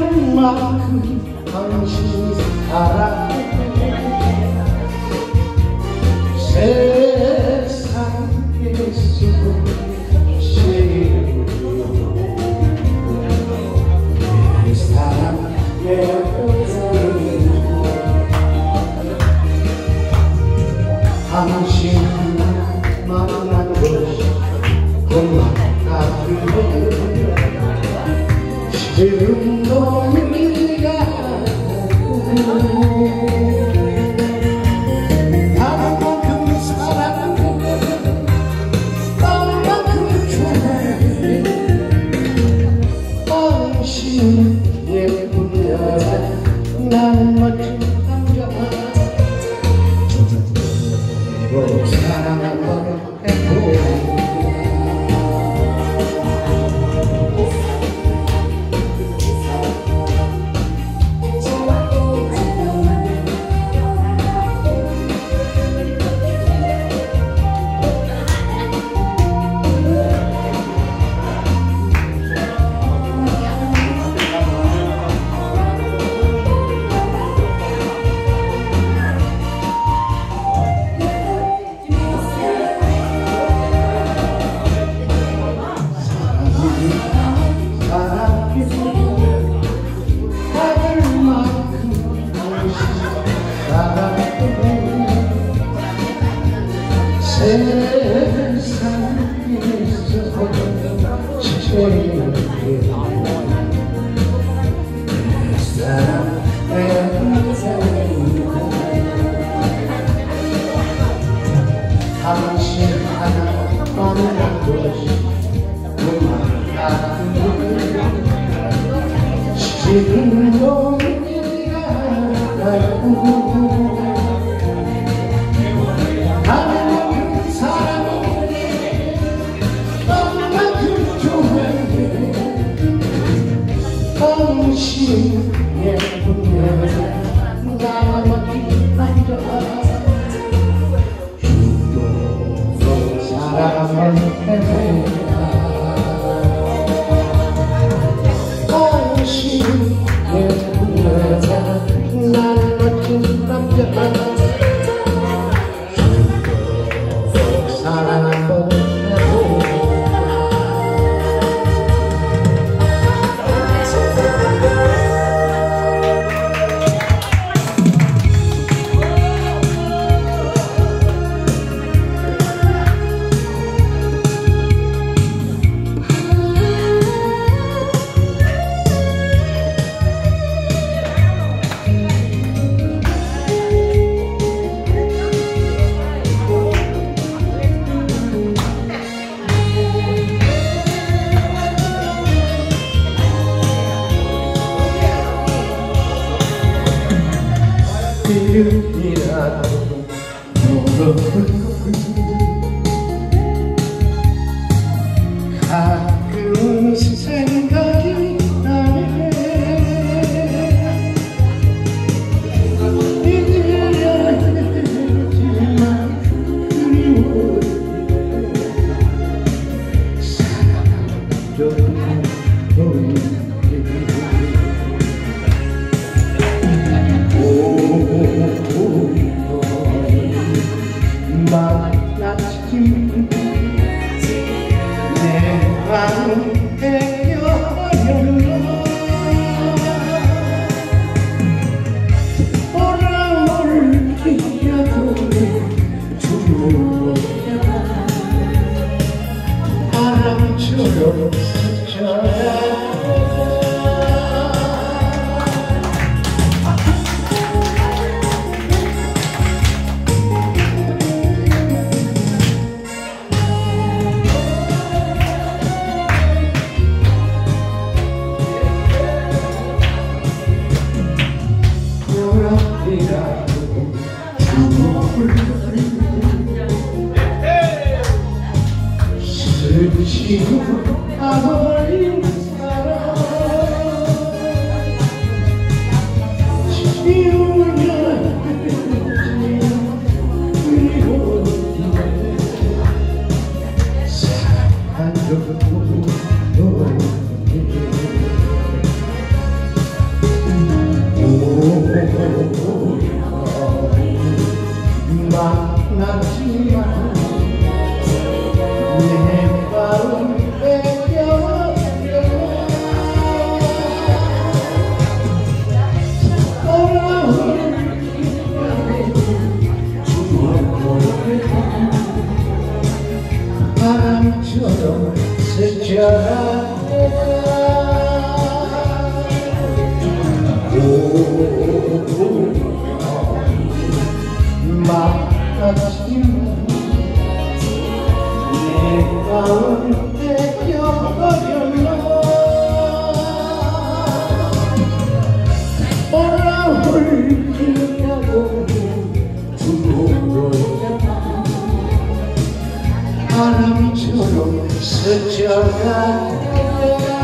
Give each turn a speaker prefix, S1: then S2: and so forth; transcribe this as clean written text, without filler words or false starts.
S1: 만큼 당신이 사랑해 세상에서 제일 내 사랑 내 당신 만난 것이 고맙다고 지금도 네가 나만큼 사랑해 나만큼 좋아해 당신 예쁜 여자 난 멋진 남자 서로 사랑하고 당신 하나 만난 것이 고맙다고 지금도 네가 알고 나만큼 사랑해 나만큼 좋아해 당신 예쁜 여자 나만큼 남자 사랑을 해내라 당신 예쁜 여자 난 멋진 남자 사랑을 이름이라도 가끔 생각이 나네 잊으려 했지만 그리워 사랑하던 충무로의 밤 바람처럼 스쳐가